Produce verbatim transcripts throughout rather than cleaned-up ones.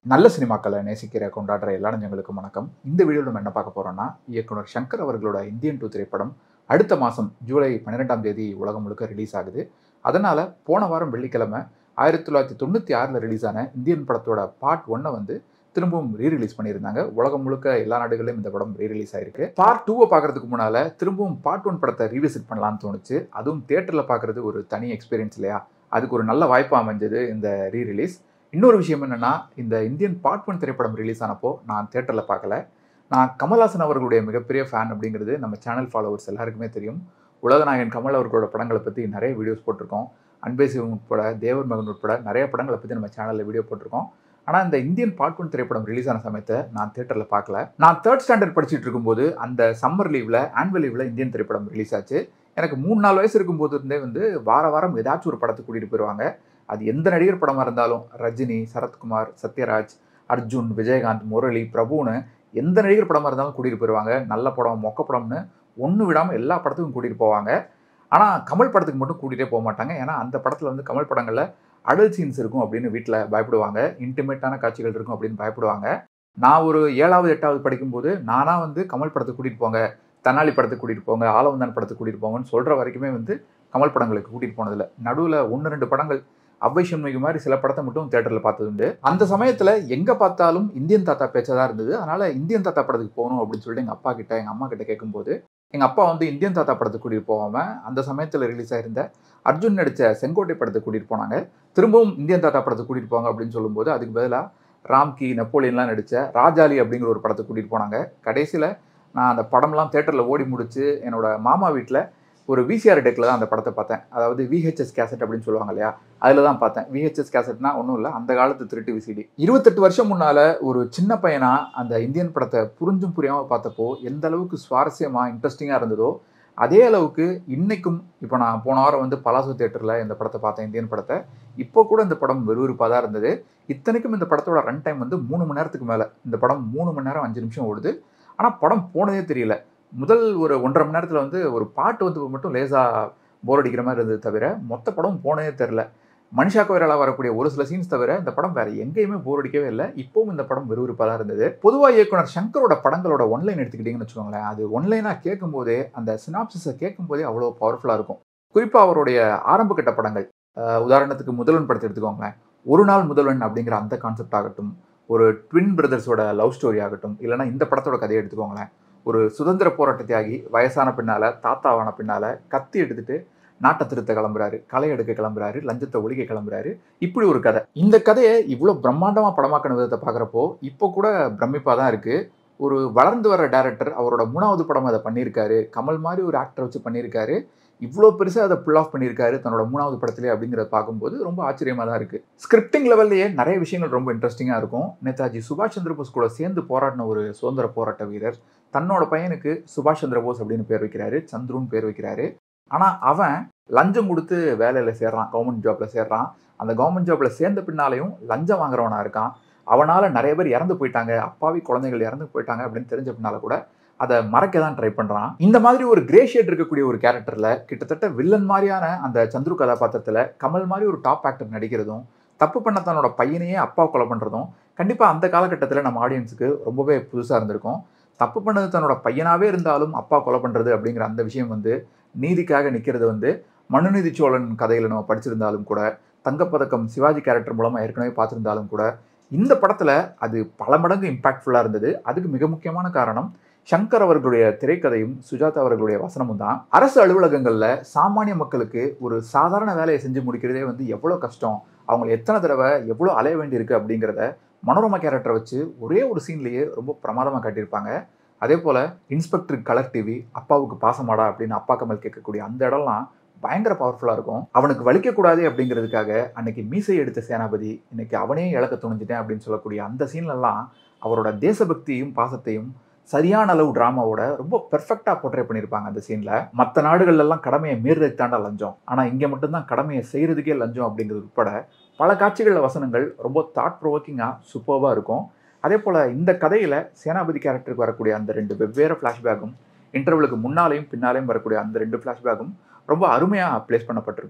நல்ல சினிமாக்களை நேசிக்கிற கொண்டாடுற எல்லா நெஞ்சங்களுக்கும் வணக்கம். இந்த வீடியோவில் நம்ம என்ன பார்க்க போறோம்னா, இயக்குனர் சங்கர் அவர்களோட இந்தியன் டூ திரைப்படம் அடுத்த மாதம் ஜூலை பன்னிரெண்டாம் தேதி உலகம் முழுக்க ரிலீஸ் ஆகுது. அதனால் போன வாரம் வெள்ளிக்கிழமை ஆயிரத்தி தொள்ளாயிரத்தி தொண்ணூற்றி ஆறில் ரிலீஸ் ஆன இந்தியன் படத்தோட பார்ட் ஒன்னை வந்து திரும்பவும் ரீ ரிலீஸ் பண்ணியிருந்தாங்க. உலகம் முழுக்க எல்லா நாடுகளிலும் இந்த படம் ரீ ரிலீஸ் ஆயிருக்கு. பார்ட் டூவை பார்க்கறதுக்கு முன்னால் திரும்பவும் பார்ட் ஒன் படத்தை ரீவிசிட் பண்ணலான்னு தோணுச்சு. அதுவும் தியேட்டரில் பார்க்குறது ஒரு தனி எக்ஸ்பீரியன்ஸ் இல்லையா? அதுக்கு ஒரு நல்ல வாய்ப்பாக அமைஞ்சது இந்த ரீ ரிலீஸ். இன்னொரு விஷயம் என்னென்னா, இந்த இந்தியன் பார்ட் ஒன் திரைப்படம் ரிலீஸ் ஆனப்போ நான் தியேட்டரில் பார்க்கல. நான் கமல்ஹாசன் அவர்களுடைய மிகப்பெரிய ஃபேன் அப்படிங்கிறது நம்ம சேனல் ஃபாலோவர்ஸ் எல்லாருக்குமே தெரியும். உலகநாயகன் கமல் அவர்களோட படங்களை பற்றி நிறைய வீடியோஸ் போட்டிருக்கோம். அன்பே சிவம் உட்பட, தேவர் மகன் உட்பட நிறைய படங்களை பற்றி நம்ம சேனலில் வீடியோ போட்டிருக்கோம். ஆனால் இந்த இந்தியன் பார்ட் ஒன் திரைப்படம் ரிலீஸ் ஆன சமயத்தை நான் தியேட்டரில் பார்க்கல. நான் தேர்ட் ஸ்டாண்டர்ட் படிச்சுட்டு இருக்கும்போது அந்த சம்மர் லீவில் ஆனுவல் லீவில் இந்தியன் திரைப்படம் ரிலீஸ் ஆச்சு. எனக்கு மூணு நாலு வயசு இருக்கும்போது இருந்தே வந்து வார வாரம் ஏதாச்சும் ஒரு படத்தை கூட்டிகிட்டு போயிடுவாங்க. அது எந்த நடிகர் படமாக இருந்தாலும், ரஜினி, சரத்குமார், சத்யராஜ், அர்ஜுன், விஜயகாந்த், முரளி, பிரபுன்னு எந்த நடிகர் படமாக இருந்தாலும் கூட்டிகிட்டு போயிடுவாங்க. நல்ல படம், மொக்க படம்னு ஒன்று விடாமல் எல்லா படத்துக்கும் கூட்டிகிட்டு போவாங்க. ஆனால் கமல் படத்துக்கு மட்டும் கூட்டிகிட்டே போக மாட்டாங்க. ஏன்னா அந்த படத்தில் வந்து கமல் படங்களில் அடல்ட் சீன்ஸ் இருக்கும் அப்படின்னு வீட்டில் பயப்படுவாங்க. இன்டிமேட்டான காட்சிகள் இருக்கும் அப்படின்னு பயப்படுவாங்க. நான் ஒரு ஏழாவது எட்டாவது படிக்கும்போது நானாக வந்து கமல் படத்துக்கு கூட்டிகிட்டு போங்க, தெனாலி படத்துக்கு கூட்டிகிட்டு போங்க, ஆலவந்தான் படத்துக்கு கூட்டிகிட்டு போங்கன்னு சொல்கிற வரைக்குமே வந்து கமல் படங்களுக்கு கூட்டிகிட்டு போனதில்லை. நடுவில் ஒன்று ரெண்டு படங்கள் அவ்வை சண்முகி மாதிரி சில படத்தை மட்டும் தியேட்டரில் பார்த்தது உண்டு. அந்த சமயத்தில் எங்கே பார்த்தாலும் இந்தியன் தாத்தா பேச்சா தான் இருந்தது. அதனால் இந்தியன் தாத்தா படத்துக்கு போகணும் அப்படின்னு சொல்லிட்டு எங்கள் அப்பா கிட்ட எங்கள் அம்மா கிட்ட கேட்கும்போது எங்கள் அப்பா வந்து இந்தியன் தாத்தா படத்துக்கு கூட்டிகிட்டு போகாமல் அந்த சமயத்தில் ரிலீஸ் ஆயிருந்த அர்ஜுன் நடித்த செங்கோட்டை படத்துக்கு கூட்டிகிட்டு போனாங்க. திரும்பவும் இந்தியன் தாத்தா படத்துக்கு கூட்டிகிட்டு போங்க அப்படின்னு சொல்லும்போது அதுக்கு பதிலாக ராம்கி, நெப்போலியன்லாம் நடித்த ராஜாலி அப்படிங்கிற ஒரு படத்துக்கு கூட்டிகிட்டு போனாங்க. கடைசியில் நான் அந்த படம்லாம் தியேட்டரில் ஓடி முடிச்சு என்னோட மாமா வீட்டில் ஒரு விசிஆர் டெக்கில் தான் அந்த படத்தை பார்த்தேன். அதாவது விஹெச்எஸ் கேசட் அப்படின்னு சொல்லுவாங்க இல்லையா, அதில் தான் பார்த்தேன். விஹெச்எஸ் கேசட்னா ஒன்றும் இல்லை, அந்த காலத்து திருட்டு விசிடி. இருபத்தெட்டு வருஷம் முன்னால் ஒரு சின்ன பையனா அந்த இந்தியன் படத்தை புரிஞ்சும் புரியாமல் பார்த்தப்போ எந்த அளவுக்கு சுவாரஸ்யமாக இன்ட்ரெஸ்டிங்காக இருந்ததோ அதே அளவுக்கு இன்றைக்கும், இப்போ நான் போன வாரம் வந்து பலாசோ தியேட்டரில் இந்த படத்தை பார்த்தேன், இந்தியன் படத்தை. இப்போ கூட இந்த படம் விறுவிறுப்பாக தான் இருந்தது. இத்தனைக்கும் இந்த படத்தோட ரன் டைம் வந்து மூணு மணி நேரத்துக்கு மேலே. இந்த படம் மூணு மணி நேரம் அஞ்சு நிமிஷம் ஓடுது. ஆனால் படம் போனதே தெரியல. முதல் ஒரு ஒன்றரை மணி நேரத்தில் வந்து ஒரு பாட்டு வந்து மட்டும் லேசாக போர் அடிக்கிற மாதிரி இருந்தது தவிர மொத்த படம் போனதே தெரில. மனிஷா கோயிலால் வரக்கூடிய ஒரு சில சீன்ஸ் தவிர இந்த படம் வேறு எங்கேயுமே போர் அடிக்கவே இல்லை. இப்போவும் இந்த படம் விறுவிறுப்பாக தான் இருந்தது. பொதுவாக இயக்குனர் சங்கரோட படங்களோட ஒன்லைன் எடுத்துக்கிட்டிங்கன்னு வச்சுக்கோங்களேன், அது ஒன்லைனாக கேட்கும்போதே அந்த சினாப்சிஸை கேட்கும்போதே அவ்வளோ பவர்ஃபுல்லாக இருக்கும். குறிப்பாக அவருடைய ஆரம்ப கட்ட படங்கள், உதாரணத்துக்கு முதல்வன் படத்தை எடுத்துக்கோங்களேன். ஒரு நாள் முதல்வன் அப்படிங்கிற அந்த கான்செப்ட் ஆகட்டும், ஒரு ட்வின் பிரதர்ஸோட லவ் ஸ்டோரி ஆகட்டும், இல்லைனா இந்த படத்தோட கதையை எடுத்துக்கோங்களேன். ஒரு சுதந்திர போராட்ட தியாகி வயசான பின்னால், தாத்தாவான பின்னால் கத்தி எடுத்துட்டு நாட்டை திருத்த கிளம்புறாரு, களை எடுக்க கிளம்புறாரு, லஞ்சத்தை ஒழிக்க கிளம்புறாரு. இப்படி ஒரு கதை. இந்த கதையை இவ்வளோ பிரம்மாண்டமாக படமாக்கின விதத்தை பார்க்குறப்போ இப்போ கூட பிரமிப்பாக தான் இருக்குது. ஒரு வளர்ந்து வர டைரக்டர் அவரோட மூணாவது படம் அதை பண்ணியிருக்காரு. கமல் மாதிரி ஒரு ஆக்டரை வச்சு பண்ணியிருக்காரு. இவ்வளோ பெருசாக அதை புல் ஆஃப் பண்ணியிருக்காரு தன்னோட மூணாவது படத்திலே அப்படிங்கிறத பார்க்கும்போது ரொம்ப ஆச்சரியமாக தான் இருக்குது. ஸ்கிரிப்டிங் லெவல்லையே நிறைய விஷயங்கள் ரொம்ப இன்ட்ரெஸ்டிங்காக இருக்கும். நேதாஜி சுபாஷ் சந்திர போஸ் கூட சேர்ந்து போராடின ஒரு சுதந்திர போராட்ட வீரர் தன்னோட பையனுக்கு சுபாஷ் சந்திர போஸ் அப்படின்னு பேர் வைக்கிறாரு, சந்துருன்னு பேர் வைக்கிறாரு. ஆனால் அவன் லஞ்சம் கொடுத்து வேலையில் சேர்றான், கவர்மெண்ட் ஜாப்பில் சேர்றான். அந்த கவர்மெண்ட் ஜாப்பில் சேர்ந்த பின்னாலையும் லஞ்சம் வாங்குறவனாக இருக்கான். அவனால் நிறைய பேர் இறந்து போயிட்டாங்க, அப்பாவி குழந்தைகள் இறந்து போயிட்டாங்க அப்படின்னு தெரிஞ்ச பின்னால கூட அதை மறைக்க தான் ட்ரை பண்ணுறான். இந்த மாதிரி ஒரு கிரே ஷேட் இருக்கக்கூடிய ஒரு கேரக்டரில் கிட்டத்தட்ட வில்லன் மாதிரியான அந்த சந்துரு கதாபாத்திரத்தில் கமல் மாதிரி ஒரு டாப் ஆக்டர் நடிக்கிறதும், தப்பு பண்ண தன்னோட பையனையே அப்பா கொலை பண்ணுறதும் கண்டிப்பாக அந்த காலகட்டத்தில் நம்ம ஆடியன்ஸுக்கு ரொம்பவே புதுசாக இருந்திருக்கும். தப்பு பண்ணது தன்னோட பையனாகவே இருந்தாலும் அப்பா கொலை பண்ணுறது அப்படிங்கிற அந்த விஷயம் வந்து நீதிக்காக நிற்கிறது வந்து மனுநீதி சோழன் கதையில் நம்ம படிச்சிருந்தாலும் கூட, தங்கப்பதக்கம் சிவாஜி கேரக்டர் மூலமாக ஏற்கனவே பார்த்துருந்தாலும் கூட, இந்த படத்தில் அது பல மடங்கு இம்பாக்ட்ஃபுல்லாக இருந்தது. அதுக்கு மிக முக்கியமான காரணம் சங்கர் அவர்களுடைய திரைக்கதையும் சுஜாதா அவர்களுடைய வசனமும் தான். அரசு அலுவலகங்களில் சாமானிய மக்களுக்கு ஒரு சாதாரண வேலையை செஞ்சு முடிக்கிறதே வந்து எவ்வளோ கஷ்டம், அவங்களை எத்தனை தடவை எவ்வளோ அலைய வேண்டியிருக்கு அப்படிங்கிறத மனோரமா கேரக்டரை வச்சு ஒரே ஒரு சீன்லேயே ரொம்ப பிரமாதமாக காட்டியிருப்பாங்க. அதே போல் இன்ஸ்பெக்டர் கலர் டிவி, அப்பாவுக்கு பாசமாடா அப்படின்னு அப்பா கமல் கேட்கக்கூடிய அந்த இடம்லாம் பயங்கர பவர்ஃபுல்லாக இருக்கும். அவனுக்கு வலிக்கக்கூடாது அப்படிங்கிறதுக்காக அன்னைக்கு மீசை எடுத்த சேனாபதி இன்னைக்கு அவனே இழக்க துணிஞ்சிட்டேன் அப்படின்னு சொல்லக்கூடிய அந்த சீன்லலாம் அவரோட தேசபக்தியும் பாசத்தையும் சரியான அளவு ட்ராமாவோட ரொம்ப பெர்ஃபெக்டாக போர்ட்ரே பண்ணியிருப்பாங்க அந்த சீனில். மற்ற நாடுகள்லாம் கடமையை மீறதுக்கு தாண்டா லஞ்சம், ஆனால் இங்கே மட்டும்தான் கடமையை செய்கிறதுக்கே லஞ்சம் அப்படிங்கிறது உட்பட பல காட்சிகளில் வசனங்கள் ரொம்ப தாட் ப்ரொவோக்கிங்காக சூப்பர்வாக இருக்கும். அதே போல் இந்த கதையில் சேனாபதி கேரக்டருக்கு வரக்கூடிய அந்த ரெண்டு வெவ்வேறு ஃப்ளாஷ்பேக்கும், இன்டர்வலுக்கு முன்னாலேயும் பின்னாலேயும் வரக்கூடிய அந்த ரெண்டு ஃப்ளாஷ்பேக்கும் ரொம்ப அருமையாக ப்ளேஸ் பண்ணப்பட்டிருக்கும்.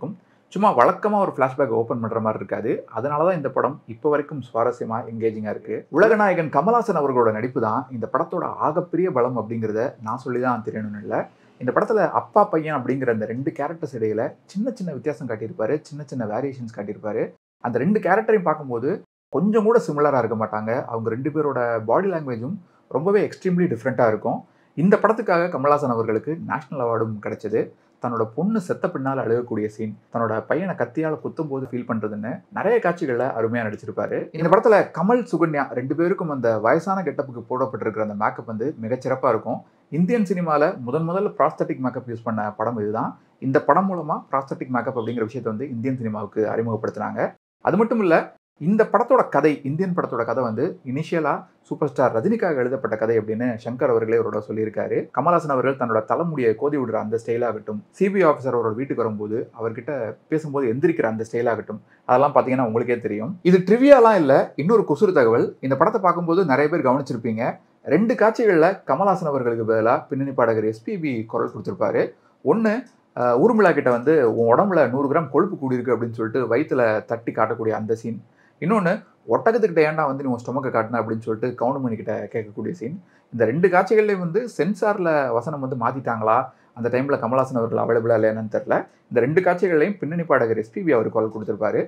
சும்மா வழக்கமாக ஒரு ஃப்ளாஷ்பேக் ஓப்பன் பண்ணுற மாதிரி இருக்காது. அதனால தான் இந்த படம் இப்போ வரைக்கும் சுவாரஸ்யமாக எங்கேஜிங்காக இருக்குது. உலகநாயகன் கமல்ஹாசன் அவர்களோட நடிப்பு தான் இந்த படத்தோட ஆகப்பெரிய பலம் அப்படிங்கிறத நான் சொல்லி தான் தெரியணும்னு இல்லை. இந்த படத்தில் அப்பா பையன் அப்படிங்கிற அந்த ரெண்டு கேரக்டர்ஸ் இடையில சின்ன சின்ன வித்தியாசம் காட்டியிருப்பாரு, சின்ன சின்ன வேரியேஷன்ஸ் காட்டியிருப்பாரு. அந்த ரெண்டு கேரக்டரையும் பார்க்கும்போது கொஞ்சம் கூட சிமிலராக இருக்க மாட்டாங்க. அவங்க ரெண்டு பேரோட பாடி லாங்குவேஜும் ரொம்பவே எக்ஸ்ட்ரீம்லி டிஃப்ரெண்ட்டாக இருக்கும். இந்த படத்துக்காக கமல்ஹாசன் அவர்களுக்கு நேஷனல் அவார்டும் கிடைச்சது. தன்னோட பொண்ணு செத்த பின்னால் அழுகக்கூடிய சீன், தன்னோட பையனை கத்தியால் குத்தும் போது ஃபீல் பண்ணுறதுன்னு நிறைய காட்சிகளில் அருமையாக நடிச்சிருப்பாரு. இந்த படத்தில் கமல் சுகன்யா ரெண்டு பேருக்கும் அந்த வயசான கெட்டப்புக்கு போடப்பட்டிருக்கிற அந்த மேக்கப் வந்து மிகச்சிறப்பாக இருக்கும். இந்தியன் சினிமாவில் முதன் முதல்ல ப்ராஸ்தட்டிக் மேக்கப் யூஸ் பண்ண படம் இதுதான். இந்த படம் மூலமாக ப்ராஸ்தட்டிக் மேக்கப் அப்படிங்கிற விஷயத்தை வந்து இந்தியன் சினிமாவுக்கு அறிமுகப்படுத்தினாங்க. அது மட்டும் இல்லை, இந்த படத்தோட கதை, இந்தியன் படத்தோட கதை வந்து இனிஷியலாக சூப்பர் ஸ்டார் ரஜினிக்காக எழுதப்பட்ட கதை அப்படின்னு சங்கர் அவர்களே அவரோட சொல்லியிருக்காரு. கமல்ஹாசன் அவர்கள் தன்னோட தலைமுடியை கோதி விடுற அந்த ஸ்டைலாகட்டும், சிபிஐ ஆஃபீஸர் அவரோட வீட்டுக்கு வரும்போது அவர்கிட்ட பேசும்போது எந்திரிக்கிற அந்த ஸ்டைலாகட்டும், அதெல்லாம் பார்த்தீங்கன்னா உங்களுக்கே தெரியும். இது ட்ரிவியாலாம் இல்லை, இன்னொரு குசுறு தகவல். இந்த படத்தை பார்க்கும்போது நிறைய பேர் கவனிச்சிருப்பீங்க. ரெண்டு காட்சிகளில் கமல்ஹாசன் அவர்களுக்கு பதிலாக பின்னணி பாடகர் எஸ்பிபி குரல் கொடுத்துருப்பாரு. ஒன்று ஊர்மிளா கிட்ட வந்து உன் உடம்புல நூறு கிராம் கொழுப்பு கூடியிருக்கு அப்படின்னு சொல்லிட்டு வயிற்றுல தட்டி காட்டக்கூடிய அந்த சீன். இன்னொன்று ஒட்டகத்துக்கிட்ட ஏன்டா வந்து நீ உன் ஸ்டொமக்கை காட்டின அப்படின்னு சொல்லிட்டு கவுண்டமணி கிட்ட கேட்கக்கூடிய சீன். இந்த ரெண்டு காட்சிகள்லேயும் வந்து சென்சாரில் வசனம் வந்து மாற்றிட்டாங்களா, அந்த டைமில் கமல்ஹாசன் அவர்கள் அவைலபிளாக இல்லைன்னு தெரியல. இந்த ரெண்டு காட்சிகளையும் பின்னணி பாடகர் எஸ்பிபி அவர் குரல் கொடுத்துருப்பாரு.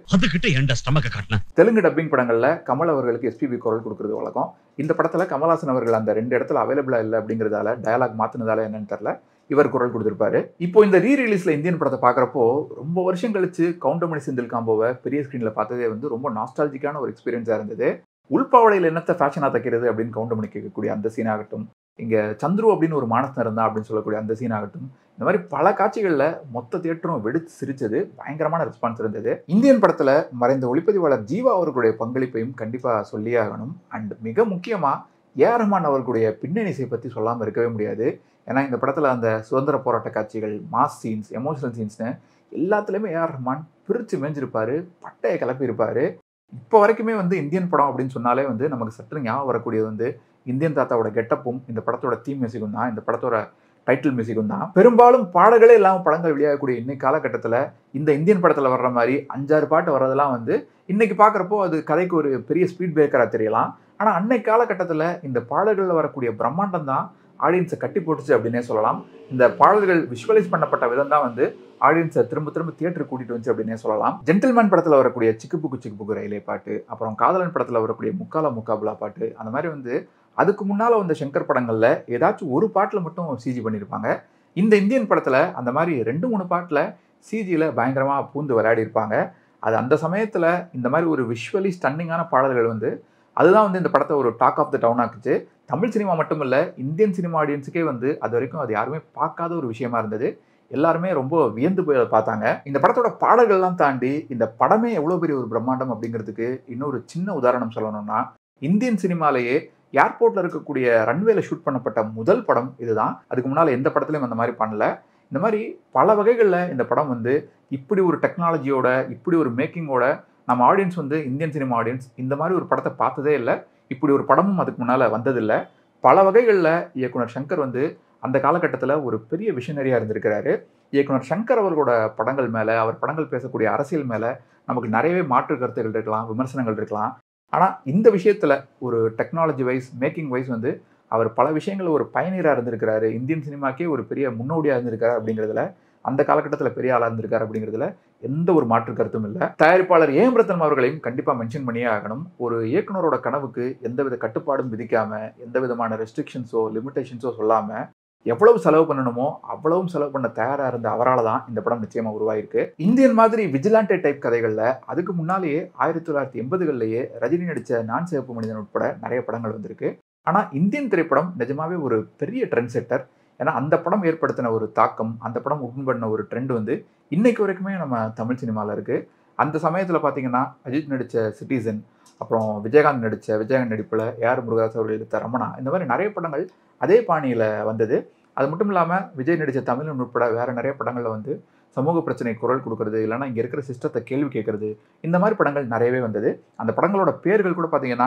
தெலுங்கு டப்பிங் படங்களில் கமல் அவர்களுக்கு எஸ்பிபி குரல் கொடுக்குறது வழக்கம். இந்த படத்தில் கமல்ஹாசன் அவர்கள் அந்த ரெண்டு இடத்துல அவைலபிளாக இல்லை அப்படிங்கிறதால டயலாக் மாற்றினதால என்னன்னு தெரியல, இவர் குரல் கொடுத்துருப்பாரு. இப்போ இந்த ரீ ரிலீஸில் இந்தியன் படத்தை பார்க்குறப்போ ரொம்ப வருஷம் கழிச்சு கவுண்டமணி செந்தில் காம்போவை பெரிய ஸ்க்ரீனில் பார்த்ததே வந்து ரொம்ப நாஸ்டாலஜிக்கான ஒரு எக்ஸ்பீரியன்ஸாக இருந்தது. உள்பாவடையில் என்னத்தை ஃபேஷனாக தைக்கிறது அப்படின்னு கவுண்டமணி கேட்கக்கூடிய அந்த சீன் ஆகட்டும், இங்கே சந்துரு அப்படின்னு ஒரு மானஸ்தன் இருந்தா அப்படின்னு சொல்லக்கூடிய அந்த சீன் ஆகட்டும், இந்த மாதிரி பல காட்சிகளில் மொத்த தியேட்டரும் வெடித்து சிரிச்சது, பயங்கரமான ரெஸ்பான்ஸ் இருந்தது. இந்தியன் படத்தில் மறைந்த ஒளிப்பதிவாளர் ஜீவா அவர்களுடைய பங்களிப்பையும் கண்டிப்பாக சொல்லியே ஆகணும். அண்ட் மிக முக்கியமாக ஏ ஆர் ரஹ்மான் அவர்களுடைய பின்னணி இசை பற்றி சொல்லாமல் இருக்கவே முடியாது. ஏன்னா இந்த படத்தில் அந்த சுதந்திர போராட்ட காட்சிகள், மாஸ் சீன்ஸ், எமோஷனல் சீன்ஸ்னு எல்லாத்துலேயுமே ஏ ஆர் ரஹ்மான் பிரித்து மேய்ஞ்சிருப்பார், பட்டையை கிளப்பியிருப்பார். இப்போ வரைக்குமே வந்து இந்தியன் படம் அப்படின்னு சொன்னாலே வந்து நமக்கு சற்று ஞாபகம் வரக்கூடியது வந்து இந்தியன் தாத்தாவோட கெட்டப்பும் இந்த படத்தோட தீம் மியூசிக்கும் தான், இந்த படத்தோட டைட்டில் மியூசிக்கும் தான். பெரும்பாலும் பாடல்களே இல்லாமல் படங்கள் வெளியாகக்கூடிய இன்னைக்கு காலகட்டத்தில் இந்த இந்தியன் படத்தில் வர்ற மாதிரி அஞ்சாறு பாட்டு வர்றதெல்லாம் வந்து இன்னைக்கு பார்க்குறப்போ அது கதைக்கு ஒரு பெரிய ஸ்பீட் பிரேக்கராக தெரியலாம். ஆனால் அன்னைக்கு காலகட்டத்தில் இந்த பாடல்களில் வரக்கூடிய பிரம்மாண்டம் தான் ஆடியன்ஸை கட்டி போட்டுச்சு அப்படின்னே சொல்லலாம். இந்த பாடல்கள் விஷுவலைஸ் பண்ணப்பட்ட விதம் தான் வந்து ஆடியன்ஸை திரும்ப திரும்ப தியேட்டர் கூட்டிட்டு வந்துச்சு அப்படின்னே சொல்லலாம். ஜென்டில்மேன் படத்தில் வரக்கூடிய சிக்குப்புக்கு சிக்குப்புக்கு ரயிலே பாட்டு, அப்புறம் காதலன் படத்தில் வரக்கூடிய முக்காலா முக்காபுலா பாட்டு, அந்த மாதிரி வந்து அதுக்கு முன்னால் வந்த சங்கர் படங்களில் ஏதாச்சும் ஒரு பாட்டில் மட்டும் சிஜி பண்ணியிருப்பாங்க. இந்த இந்தியன் படத்தில் அந்த மாதிரி ரெண்டு மூணு பாட்டில் சிஜியில் பயங்கரமாக பூந்து விளையாடி இருப்பாங்க. அது அந்த சமயத்தில் இந்த மாதிரி ஒரு விஷுவலி ஸ்டன்னிங்கான பாடல்கள் வந்து அதுதான் வந்து இந்த படத்தை ஒரு டாக் ஆஃப் த டவுன் ஆக்குச்சு. தமிழ் சினிமா மட்டும் இல்லை, இந்தியன் சினிமா ஆடியன்ஸுக்கே வந்து அது வரைக்கும் அது யாருமே பார்க்காத ஒரு விஷயமா இருந்தது. எல்லாருமே ரொம்ப வியந்து போய் பார்த்தாங்க. இந்த படத்தோட பாடல்கள்லாம் தாண்டி இந்த படமே எவ்வளோ பெரிய ஒரு பிரம்மாண்டம் அப்படிங்கிறதுக்கு இன்னொரு சின்ன உதாரணம் சொல்லணும்னா, இந்தியன் சினிமாலேயே ஏர்போர்ட்டில் இருக்கக்கூடிய ரன்வேல ஷூட் பண்ணப்பட்ட முதல் படம் இதுதான். அதுக்கு முன்னால் எந்த படத்துலையும் அந்த மாதிரி பண்ணல. இந்த மாதிரி பல வகைகளில் இந்த படம் வந்து இப்படி ஒரு டெக்னாலஜியோட, இப்படி ஒரு மேக்கிங்கோட நம்ம ஆடியன்ஸ் வந்து இந்தியன் சினிமா ஆடியன்ஸ் இந்த மாதிரி ஒரு படத்தை பார்த்ததே இல்லை. இப்படி ஒரு படமும் அதுக்கு முன்னால் வந்ததில்லை. பல வகைகளில் இயக்குனர் சங்கர் வந்து அந்த காலகட்டத்தில் ஒரு பெரிய விஷனரியாக இருந்திருக்கிறாரு. இயக்குனர் சங்கர் அவர்களோட படங்கள் மேலே, அவர் படங்கள் பேசக்கூடிய அரசியல் மேலே நமக்கு நிறையவே மாற்று கருத்துகள் இருக்கலாம், விமர்சனங்கள் இருக்கலாம். ஆனால் இந்த விஷயத்தில் ஒரு டெக்னாலஜி வைஸ், மேக்கிங் வைஸ் வந்து அவர் பல விஷயங்கள் ஒரு பயனீராக இருந்திருக்கிறாரு. இந்தியன் சினிமாக்கே ஒரு பெரிய முன்னோடியாக இருந்திருக்காரு அப்படிங்கிறதுல, அந்த காலகட்டத்தில் பெரிய ஆளாக இருந்திருக்காரு அப்படிங்கிறதுல எந்த ஒரு மாற்று கருத்தும் இல்லை. தயாரிப்பாளர் ஏ எம் ரத்னம் அவர்களையும் கண்டிப்பாக மென்ஷன் பண்ணியே ஆகணும். ஒரு இயக்குனரோட கனவுக்கு எந்தவித கட்டுப்பாடும் விதிக்காமல், எந்த விதமான ரெஸ்ட்ரிக்ஷன்ஸோ லிமிடேஷன்ஸோ சொல்லாமல் எவ்வளவு செலவு பண்ணணுமோ அவ்வளவும் செலவு பண்ண தயாராக இருந்த அவரால் தான் இந்த படம் நிச்சயமாக உருவாயிருக்கு. இந்தியன் மாதிரி விஜிலாண்டே டைப் கதைகளில் அதுக்கு முன்னாலேயே ஆயிரத்தி தொள்ளாயிரத்தி எண்பதுகளிலேயே ரஜினி நடித்த நான் சிவப்பு மனிதன் உட்பட நிறைய படங்கள் வந்திருக்கு. ஆனால் இந்தியன் திரைப்படம் நிஜமாவே ஒரு பெரிய ட்ரெண்ட் செட்டர். ஏன்னா அந்த படம் ஏற்படுத்தின ஒரு தாக்கம், அந்த படம் உண்டு பண்ண ஒரு ட்ரெண்ட் வந்து இன்னைக்கு வரைக்குமே நம்ம தமிழ் சினிமாவில் இருக்குது. அந்த சமயத்தில் பார்த்தீங்கன்னா அஜித் நடித்த சிட்டிசன், அப்புறம் விஜயகாந்த் நடித்த விஜயகாந்த் நடிப்பில் ஏஆர் முருகதாஸ் அவர்கள் எடுத்த ரமணா, இந்த மாதிரி நிறைய படங்கள் அதே பாணியில் வந்தது. அது மட்டும் இல்லாமல் விஜய் நடித்த தமிழன் உட்பட வேறு நிறைய படங்களில் வந்து சமூக பிரச்சனை குரல் கொடுக்கறது, இல்லைனா இங்கே இருக்கிற சிஸ்டத்தை கேள்வி கேட்கறது, இந்த மாதிரி படங்கள் நிறையவே வந்தது. அந்த படங்களோட பேர்கள் கூட பார்த்தீங்கன்னா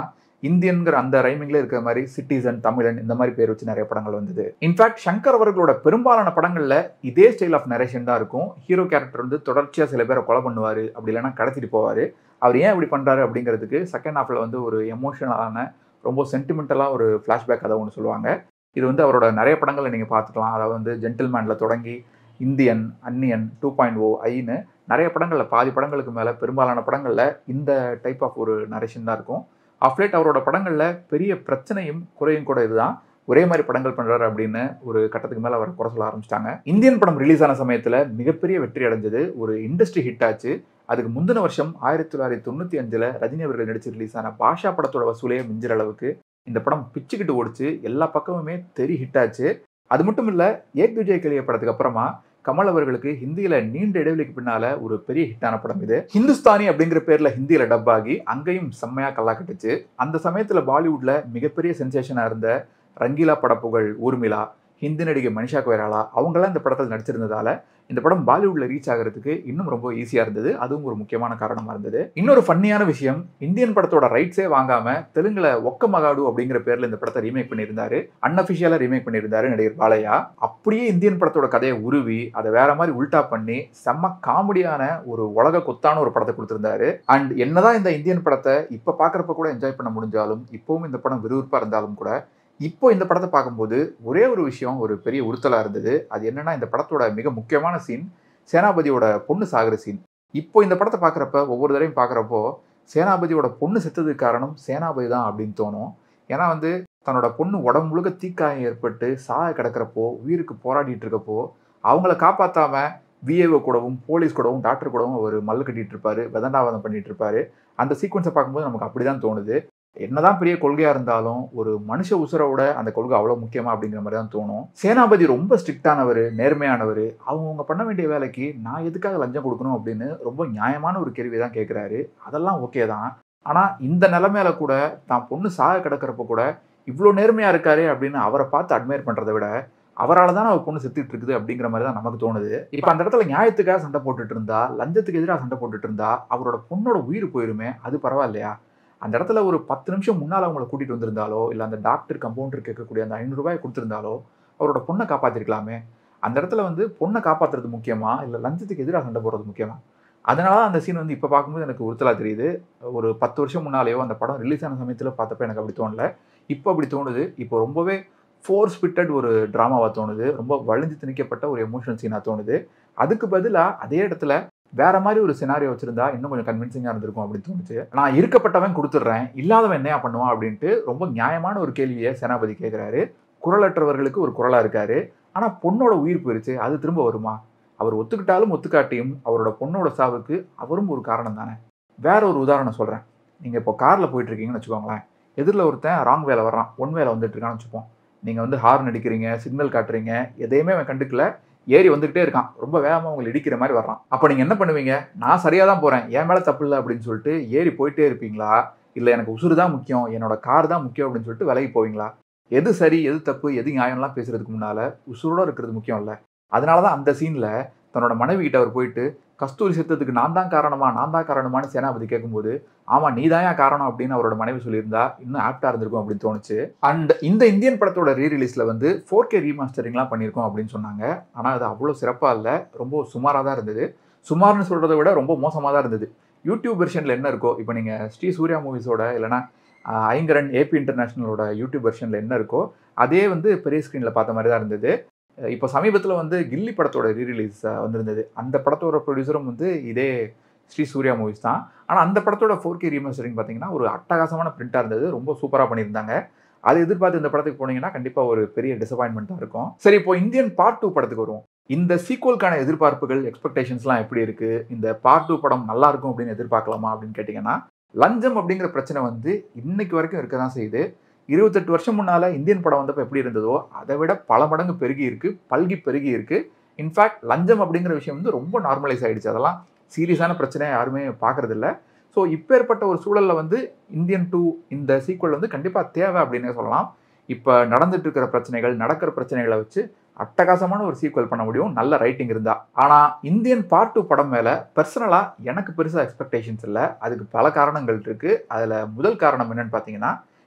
இந்தியன்கிற அந்த ரைமிங்ல இருக்கிற மாதிரி சிட்டிசன், தமிழன் இந்த மாதிரி பேர் வச்சு நிறைய படங்கள் வந்தது. இன்ஃபேக்ட் சங்கர் அவர்களோட பெரும்பாலான படங்கள்ல இதே ஸ்டைல் ஆஃப் நரேஷன் தான் இருக்கும். ஹீரோ கேரக்டர் வந்து தொடர்ச்சியா சில பேரை கொலை பண்ணுவாரு, அப்படி இல்லைன்னா கடத்திட்டு போவாரு. அவர் ஏன் இப்படி பண்றாரு அப்படிங்கிறதுக்கு செகண்ட் ஹாஃப்ல வந்து ஒரு எமோஷனலான ரொம்ப சென்டிமெண்டலா ஒரு ஃபிளாஷ்பேக் அதை ஒன்று சொல்லுவாங்க. இது வந்து அவரோட நிறைய படங்களை நீங்க பார்த்துக்கலாம். அதாவது வந்து ஜென்டில்மேன்ல தொடங்கி Indian, Anniyan, two point O ஐன்னு நிறைய படங்கள்ல பாதி படங்களுக்கு மேல பெரும்பாலான படங்கள்ல இந்த டைப் ஆஃப் ஒரு நரேஷன் தான் இருக்கும். ஆஃப் லேட் அவரோட படங்கள்ல பெரிய பிரச்சனையும் குறையும் கூட இதுதான். ஒரே மாதிரி படங்கள் பண்றாரு அப்படின்னு ஒரு கட்டத்துக்கு மேல அவரை குறை சொல்ல ஆரம்பிச்சிட்டாங்க. இந்தியன் படம் ரிலீஸ் ஆன சமயத்துல மிகப்பெரிய வெற்றி அடைஞ்சது, ஒரு இண்டஸ்ட்ரி ஹிட் ஆச்சு. அதுக்கு முந்தின வருஷம் ஆயிரத்தி தொள்ளாயிரத்தி தொண்ணூத்தி அஞ்சுல ரஜினி அவர்கள் நடிச்சு ரிலீஸ் ஆன பாஷா படத்தோட வசூலையே மிஞ்சிற அளவுக்கு இந்த படம் பிச்சுக்கிட்டு ஓடிச்சு. எல்லா பக்கமுமே தெரி ஹிட் ஆச்சு. அது மட்டும் இல்ல, ஏக் துஜே கலிய படத்துக்கு அப்புறமா கமல் அவர்களுக்கு ஹிந்தியில நீண்ட இடைவெளிக்கு பின்னால ஒரு பெரிய ஹிட்டான படம் இது. ஹிந்துஸ்தானி அப்படிங்கிற பேர்ல ஹிந்தியில டப் ஆகி அங்கேயும் செம்மையா கல்லா கட்டுச்சு. அந்த சமயத்துல பாலிவுட்ல மிகப்பெரிய சென்சேஷனா இருந்த ரங்கீலா படப்புகள் ஊர்மிளா, ஹிந்தி நடிகை மனிஷா கொய்ராலா அவங்களாம் இந்த படத்தில் நடிச்சிருந்ததால இந்த படம் பாலிவுட்ல ரீச் ஆகிறதுக்கு இன்னும் ரொம்ப ஈஸியா இருந்தது. அதுவும் ஒரு முக்கியமான காரணமா இருந்தது. இன்னொரு ஃபன்னியான விஷயம், இந்தியன் படத்தோட ரைட்ஸே வாங்காம தெலுங்குல ஒக்க மகாடு அப்படிங்கிற பேர்ல இந்த படத்தை ரீமேக் பண்ணியிருந்தாரு. அன்அபிஷியலா ரீமேக் பண்ணியிருந்தாரு நடிகர் பாலையா. அப்படியே இந்தியன் படத்தோட கதையை உருவி அதை வேற மாதிரி உல்டா பண்ணி செம்ம காமெடியான ஒரு உலக கொத்தான ஒரு படத்தை கொடுத்திருந்தாரு. அண்ட் என்னதான் இந்த இந்தியன் படத்தை இப்ப பாக்குறப்ப கூட என்ஜாய் பண்ண முடிஞ்சாலும், இப்பவும் இந்த படம் விறுவிறுப்பா இருந்தாலும் கூட, இப்போ இந்த படத்தை பார்க்கும்போது ஒரே ஒரு விஷயம் ஒரு பெரிய உறுத்தலா இருந்தது. அது என்னன்னா, இந்த படத்தோட மிக முக்கியமான சீன் சேனாபதியோட பொண்ணு சாகுற சீன். இப்போ இந்த படத்தை பார்க்குறப்ப ஒவ்வொரு தடவையும் பார்க்குறப்போ சேனாபதியோட பொண்ணு செத்ததுக்கு காரணம் சேனாபதி தான் அப்படின்னு தோணும். ஏன்னா வந்து தன்னோட பொண்ணு உடம்பு முழுக்க தீக்காயம் ஏற்பட்டு சாக கிடக்கிறப்போ, உயிருக்கு போராடிட்டு இருக்கப்போ அவங்கள காப்பாற்றாம விஏஓ கூடவும் போலீஸ் கூடவும் டாக்டர் கூடவும் அவர் மல்லு கட்டிட்டு இருப்பாரு, வெதண்டாவாதம் பண்ணிட்டு இருப்பாரு. அந்த சீக்வன்ஸை பார்க்கும்போது நமக்கு அப்படிதான் தோணுது. என்னதான் பெரிய கொள்கையா இருந்தாலும் ஒரு மனுஷ உசுரோட அந்த கொள்கை அவ்வளவு முக்கியமா அப்படிங்கிற மாதிரி தான் தோணும். சேனாபதி ரொம்ப ஸ்ட்ரிக்டானவர், நேர்மையானவர். அவங்க பண்ண வேண்டிய வேலைக்கு நான் எதுக்காக லஞ்சம் கொடுக்கணும் அப்படின்னு ரொம்ப நியாயமான ஒரு கேள்வி தான் கேட்கிறாரு. அதெல்லாம் ஓகே தான். ஆனா இந்த நிலைமையில கூட தான் பொண்ணு சாக கிடக்கிறப்ப கூட இவ்வளவு நேர்மையா இருக்காரு அப்படின்னு அவரை பார்த்து அட்மையர் பண்றதை விட அவரால் தான் அவர் பொண்ணு செத்துட்டு இருக்குது அப்படிங்கிற மாதிரி தான் நமக்கு தோணுது. இப்ப அந்த இடத்துல நியாயத்துக்காக சண்டை போட்டுட்டு இருந்தா, லஞ்சத்துக்கு எதிராக சண்டை போட்டுட்டு இருந்தா அவரோட பொண்ணோட உயிர் போயிருமே, அது பரவாயில்லையா? அந்த இடத்துல ஒரு பத்து நிமிஷம் முன்னால் அவங்களை கூட்டிட்டு வந்திருந்தாலோ, இல்லை அந்த டாக்டர் கம்பவுண்டர் கேட்கக்கூடிய அந்த ஐநூறு ரூபாய் கொடுத்திருந்தாலோ அவரோட பொண்ணை காப்பாற்றிருக்கலாமே. அந்த இடத்துல வந்து பொண்ணை காப்பாற்றுறது முக்கியமா, இல்லை லஞ்சத்துக்கு எதிராக சண்டை போடுறது முக்கியமா? அதனால அந்த சீன் வந்து இப்போ பார்க்கும்போது எனக்கு உறுத்தலா தெரியுது. ஒரு பத்து வருஷம் முன்னாலேயோ அந்த படம் ரிலீஸ் ஆன சமயத்தில் பார்த்தப்ப எனக்கு அப்படி தோணல. இப்போ அப்படி தோணுது. இப்போ ரொம்பவே ஃபோர்ஸ் ஃபிட்டட் ஒரு ட்ராமாவாக தோணுது. ரொம்ப வலிஞ்சு திணிக்கப்பட்ட ஒரு எமோஷனல் சீனாக தோணுது. அதுக்கு பதிலாக அதே இடத்துல வேற மாதிரி ஒரு சினாரியோ வச்சிருந்தா இன்னும் கொஞ்சம் கன்வின்சிங்கா இருந்திருக்கும் அப்படின்னு தோணுச்சு. நான் இருக்கப்பட்டவன் கொடுத்துட்றேன், இல்லாதவன் என்னையா பண்ணுவான் அப்படின்ட்டு ரொம்ப நியாயமான ஒரு கேள்வியை சேனாபதி கேட்கிறாரு. குரலற்றவர்களுக்கு ஒரு குரலா இருக்காரு. ஆனா பொண்ணோட உயிர் போயிருச்சு, அது திரும்ப வருமா? அவர் ஒத்துக்கிட்டாலும் ஒத்துக்காட்டியும் அவரோட பொண்ணோட சாவுக்கு அவரும் ஒரு காரணம் தானே. வேற ஒரு உதாரணம் சொல்றேன். நீங்க இப்போ கார்ல போயிட்டு இருக்கீங்கன்னு வச்சுக்கோங்களேன். எதிரில் ஒருத்தன் ராங் வேலை வர்றான், ஒன் வேலை வந்துட்டு இருக்கான்னு வச்சுப்போம். நீங்க வந்து ஹார்ன் அடிக்கிறீங்க, சிக்னல் காட்டுறீங்க, எதையுமே அவன் கண்டுக்கல, ஏறி வந்துகிட்டே இருக்கான், ரொம்ப வேகமா உங்களை இடிக்கிற மாதிரி வர்றான். அப்ப நீங்க என்ன பண்ணுவீங்க? நான் சரியா தான் போறேன், என் மேல தப்பு இல்லை அப்படின்னு சொல்லிட்டு ஏறி போயிட்டே இருப்பீங்களா? இல்ல எனக்கு உசுறு தான் முக்கியம், என்னோட கார் தான் முக்கியம் அப்படின்னு சொல்லிட்டு விலகி போவீங்களா? எது சரி எது தப்பு எது நியாயம்லாம் பேசுறதுக்கு முன்னால உசுரோட இருக்கிறது முக்கியம் இல்ல. அதனாலதான் அந்த சீன்ல தன்னோட மனைவி கிட்ட அவர் போயிட்டு கஸ்தூரி செத்ததுக்கு நான் தான் காரணமா நான் தான் காரணமானு சேனாபதி கேட்கும்போது, ஆமா நீ தான் காரணம் அப்படின்னு அவரோட மனைவி சொல்லியிருந்தா இன்னும் ஆப்டா இருந்திருக்கும் அப்படின்னு தோணுச்சு. அண்ட் இந்த இந்தியன் படத்தோட ரீ ரிலீஸ்ல வந்து ஃபோர் கே ரீமாஸ்டரிங்லாம் பண்ணியிருக்கோம் அப்படின்னு சொன்னாங்க. ஆனா அது அவ்வளவு சிறப்பா இல்லை, ரொம்ப சுமாராக தான் இருந்தது. சுமார்னு சொல்றதை விட ரொம்ப மோசமாக தான் இருந்தது. யூடியூப் வெர்ஷன்ல என்ன இருக்கோ, இப்போ நீங்க ஸ்ரீ சூர்யா மூவிஸோட இல்லைன்னா ஐங்கரன் ஏபி இன்டர்நேஷனலோட யூடியூப் வெர்ஷன்ல என்ன இருக்கோ அதே வந்து பெரிய ஸ்கிரீன்ல பார்த்த மாதிரி தான் இருந்தது. இப்போ சமீபத்தில் வந்து கில்லி படத்தோட ரீ ரிலீஸ் வந்திருந்தது. அந்த படத்தோட ப்ரொடியூசரும் வந்து இதே ஸ்ரீ சூர்யா மூவிஸ் தான். ஆனால் அந்த படத்தோட ஃபோர் கே ரீமாஸ்டரிங் பார்த்தீங்கன்னா ஒரு அட்டகாசமான பிரிண்டாக இருந்தது, ரொம்ப சூப்பராக பண்ணியிருந்தாங்க. அதை எதிர்பார்த்து இந்த படத்துக்கு போனீங்கன்னா கண்டிப்பாக ஒரு பெரிய டிசப்பாயின்மெண்ட்டாக இருக்கும். சரி, இப்போ இந்தியன் பார்ட் டூ படத்துக்கு வருவோம். இந்த சீக்வலுக்கான எதிர்பார்ப்புகள் எக்ஸ்பெக்டேஷன்ஸ்லாம் எப்படி இருக்கு? இந்த பார்ட் டூ படம் நல்லா இருக்கும் அப்படின்னு எதிர்பார்க்கலாமா அப்படின்னு கேட்டிங்கன்னா, லஞ்சம் அப்படிங்கிற பிரச்சனை வந்து இன்னைக்கு வரைக்கும் இருக்க தான் செய்யுது. இருபத்தெட்டு வருஷம் முன்னால இந்தியன் படம் வந்தப்போ எப்படி இருந்ததோ அதை விட பல மடங்கு பெருகி இருக்கு, பல்கி பெருகி இருக்கு. இன்ஃபேக்ட் லஞ்சம் அப்படிங்கிற விஷயம் வந்து ரொம்ப நார்மலைஸ் ஆயிடுச்சு. அதெல்லாம் சீரியஸான பிரச்சனையை யாருமே பார்க்கறது இல்லை. ஸோ இப்பேற்பட்ட ஒரு சூழலில் வந்து இந்தியன் டூ இந்த சீக்வல் வந்து கண்டிப்பாக தேவை அப்படின்னே சொல்லலாம். இப்போ நடந்துட்டு இருக்கிற பிரச்சனைகள் நடக்கிற பிரச்சனைகளை வச்சு அட்டகாசமான ஒரு சீக்வல் பண்ண முடியும், நல்ல ரைட்டிங் இருந்தா. ஆனால் இந்தியன் பார்ட் டூ படம் மேலே பர்சனலாக எனக்கு பெருசாக எக்ஸ்பெக்டேஷன்ஸ் இல்லை. அதுக்கு பல காரணங்கள் இருக்கு. அதில் முதல் காரணம் என்னன்னு பார்த்தீங்கன்னா,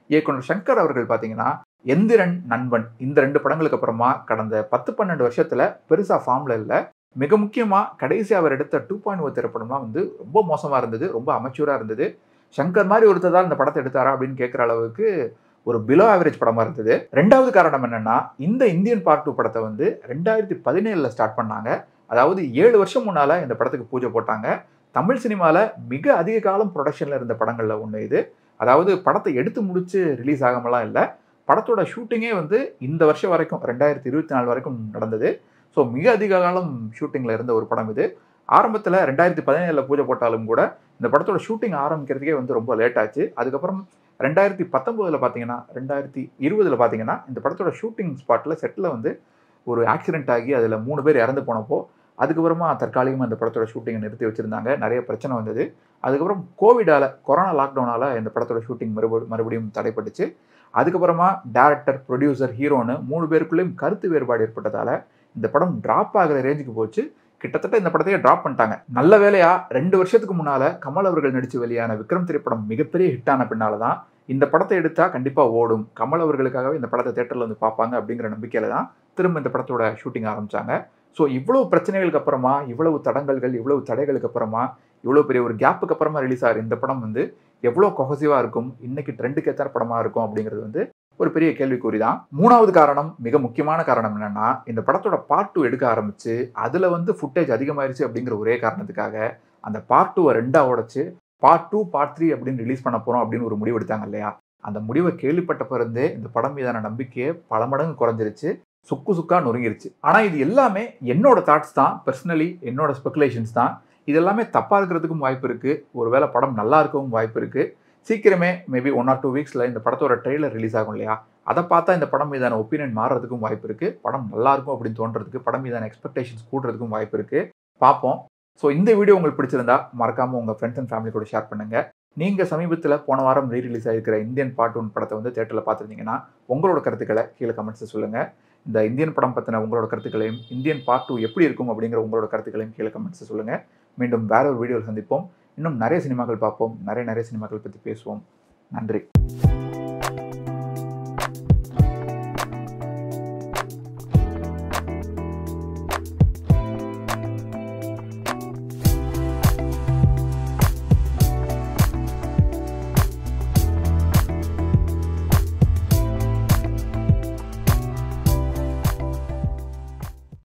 இயக்குனர் சங்கர் அவர்கள் பார்த்தீங்கன்னா எந்திரன், நண்பன் இந்த ரெண்டு படங்களுக்கு அப்புறமா கடந்த பத்து பன்னெண்டு வருஷத்துல பெருசா ஃபார்ம்ல இல்லை. மிக முக்கியமா கடைசி அவர் எடுத்த டூ பாயிண்ட் ஓ திரைப்படம்லாம் வந்து ரொம்ப மோசமா இருந்தது, ரொம்ப அமெச்சூரா இருந்தது. சங்கர் மாதிரி ஒருத்தர் தான் இந்த படத்தை எடுத்தாரா அப்படின்னு கேட்குற அளவுக்கு ஒரு பிலோ ஆவரேஜ் படமா இருந்தது. ரெண்டாவது காரணம் என்னன்னா, இந்த இந்தியன் பார்ட் டூ படத்தை வந்து ரெண்டாயிரத்தி பதினேழுல ஸ்டார்ட் பண்ணாங்க. அதாவது ஏழு வருஷம் முன்னால இந்த படத்துக்கு பூஜை போட்டாங்க. தமிழ் சினிமால மிக அதிக காலம் ப்ரொடக்ஷன்ல இருந்த படங்கள்ல ஒன்று இது. அதாவது படத்தை எடுத்து முடிச்சு ரிலீஸ் ஆகாமலாம் இல்லை, படத்தோட ஷூட்டிங்கே வந்து இந்த வருஷம் வரைக்கும் ரெண்டாயிரத்தி இருபத்தி நாலு வரைக்கும் நடந்தது. ஸோ மிக அதிக காலம் ஷூட்டிங்கில் இருந்த ஒரு படம் இது. ஆரம்பத்தில் ரெண்டாயிரத்தி பதினேழில் பூஜை போட்டாலும் கூட இந்த படத்தோட ஷூட்டிங் ஆரம்பிக்கிறதுக்கே வந்து ரொம்ப லேட் ஆச்சு. அதுக்கப்புறம் ரெண்டாயிரத்தி பத்தொம்போதில் பார்த்தீங்கன்னா ரெண்டாயிரத்தி இருபதில் பார்த்தீங்கன்னா இந்த படத்தோட ஷூட்டிங் ஸ்பாட்டில் செட்டில் வந்து ஒரு ஆக்சிடென்ட் ஆகி அதில் மூணு பேர் இறந்து போனப்போ அதுக்கப்புறமா தற்காலிகமாக இந்த படத்தோட ஷூட்டிங்கை நிறுத்தி வச்சுருந்தாங்க. நிறைய பிரச்சனை வந்தது. அதுக்கப்புறம் கோவிடால், கொரோனா லாக்டவுனால் இந்த படத்தோட ஷூட்டிங் மறுபடி மறுபடியும் தடைப்பட்டுச்சு. அதுக்கப்புறமா டேரக்டர், ப்ரொடியூசர், ஹீரோன்னு மூணு பேருக்குள்ளேயும் கருத்து வேறுபாடு ஏற்பட்டதால் இந்த படம் ட்ராப் ஆகிற ரேஞ்சுக்கு போச்சு. கிட்டத்தட்ட இந்த படத்தையே ட்ராப் பண்ணிட்டாங்க. நல்ல வேலையா ரெண்டு வருஷத்துக்கு முன்னால கமல் அவர்கள் நடிச்சு வெளியான விக்ரம் திரைப்படம் மிகப்பெரிய ஹிட் ஆன பின்னால தான் இந்த படத்தை எடுத்தா கண்டிப்பா ஓடும், கமல் அவர்களுக்காகவே இந்த படத்தை தேட்டர்ல வந்து பார்ப்பாங்க அப்படிங்கிற நம்பிக்கையில தான் திரும்ப இந்த படத்தோட ஷூட்டிங் ஆரம்பிச்சாங்க. ஸோ இவ்வளவு பிரச்சனைகளுக்கு அப்புறமா, இவ்வளவு தடங்கல்கள், இவ்வளவு தடைகளுக்கு அப்புறமா, இவ்வளவு பெரிய ஒரு கேப்புக்கு அப்புறமா ரிலீஸ் ஆகிற இந்த படம் வந்து எவ்வளோ கொஹசிவா இருக்கும், இன்னைக்கு ட்ரெண்டுக்கு ஏற்ற படமா இருக்கும் அப்படிங்கிறது வந்து ஒரு பெரிய கேள்விக்குறி தான். மூணாவது காரணம், மிக முக்கியமான காரணம் என்னன்னா, இந்த படத்தோட பார்ட் டூ எடுக்க ஆரம்பிச்சு அதுல வந்து ஃபுட்டேஜ் அதிகமாயிருச்சு அப்படிங்கிற ஒரே காரணத்துக்காக அந்த பார்ட் டூவை ரெண்டா உடைச்சு பார்ட் டூ பார்ட் த்ரீ அப்படின்னு ரிலீஸ் பண்ண போறோம் அப்படின்னு ஒரு முடிவு எடுத்தாங்க இல்லையா? அந்த முடிவை கேள்விப்பட்ட பிறந்தே இந்த படம் மீதான நம்பிக்கையே பல மடங்கு குறைஞ்சிருச்சு, சுக்கு சுக்கா நொறுங்கிருச்சு. ஆனா இது எல்லாமே என்னோட தாட்ஸ் தான், பர்சனலி என்னோட ஸ்பெகுலேஷன்ஸ் தான். இது எல்லாமே தப்பா இருக்கிறதுக்கும் வாய்ப்பு இருக்கு, ஒருவேளை படம் நல்லா இருக்கவும் வாய்ப்பு இருக்கு. சீக்கிரமே மேபி ஒன் ஆர் டூ வீக்ஸ்ல இந்த படத்தோட ட்ரெய்லர் ரிலீஸ் ஆகும் இல்லையா? அதை பார்த்தா இந்த படம் மீதான ஒப்பீனியன் மாறுறதுக்கும் வாய்ப்பு இருக்கு, படம் நல்லா இருக்கும் அப்படின்னு தோன்றதுக்கு, படம் மீதான எக்ஸ்பெக்டேஷன்ஸ் கூடுறதுக்கும் வாய்ப்பு இருக்கு. பார்ப்போம். ஸோ இந்த வீடியோ உங்களுக்கு பிடிச்சிருந்தா மறக்காம உங்க ஃப்ரெண்ட்ஸ் அண்ட் ஃபேமிலி கூட ஷேர் பண்ணுங்க. நீங்க சமீபத்தில் போன வாரம் ரீ ரிலீஸ் ஆகிருக்கிற இந்தியன் பார்ட் ஒன் படத்தை வந்து தேட்டரில் பார்த்துருந்தீங்கன்னா உங்களோட கருத்துக்களை கீழே கமெண்ட்ஸ் சொல்லுங்க. இந்த இந்தியன் படம் பற்றின உங்களோட கருத்துக்களையும், இந்தியன் பார்ட் டூ எப்படி இருக்கும் அப்படிங்கிற உங்களோட கருத்துக்களையும் கீழே கமெண்ட்ஸ் சொல்லுங்க. மீண்டும் வேற ஒரு வீடியோவில் சந்திப்போம். இன்னும் நிறைய சினிமாக்கள் பார்ப்போம், நிறைய நிறைய சினிமாக்கள் பற்றி பேசுவோம். நன்றி.